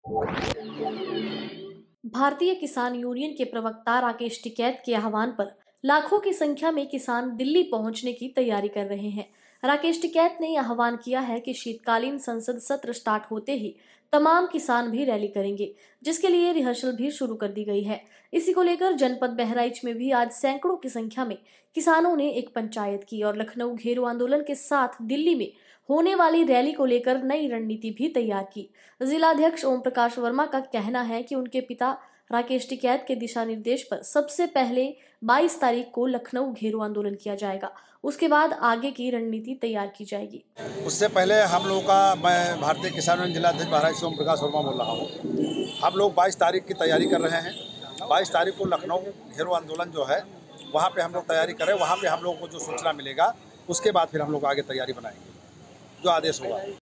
भारतीय किसान यूनियन के प्रवक्ता राकेश टिकैत के आह्वान पर लाखों की संख्या में किसान दिल्ली पहुंचने की तैयारी कर रहे हैं। राकेश टिकैत ने आह्वान किया है कि शीतकालीन संसद सत्र स्टार्ट होते ही तमाम किसान भी रैली करेंगे, जिसके लिए रिहर्सल भी शुरू कर दी गई है। इसी को लेकर जनपद बहराइच में भी आज सैकड़ों की संख्या में किसानों ने एक पंचायत की और लखनऊ घेरो आंदोलन के साथ दिल्ली में होने वाली रैली को लेकर नई रणनीति भी तैयार की। जिलाध्यक्ष ओम प्रकाश वर्मा का कहना है कि उनके पिता राकेश टिकैत के दिशा निर्देश पर सबसे पहले 22 तारीख को लखनऊ घेरो आंदोलन किया जाएगा, उसके बाद आगे की रणनीति तैयार की जाएगी। उससे पहले हम लोगों का, मैं भारतीय किसान यूनियन जिलाध्यक्ष बहराइच ओम प्रकाश वर्मा बोल रहा हूँ। हम लोग 22 तारीख की तैयारी कर रहे हैं। 22 तारीख को लखनऊ घेरो आंदोलन जो है वहाँ पे हम लोग तैयारी करें। वहाँ पे हम लोगों को जो सूचना मिलेगा उसके बाद फिर हम लोग आगे तैयारी बनाएंगे, जो आदेश होगा।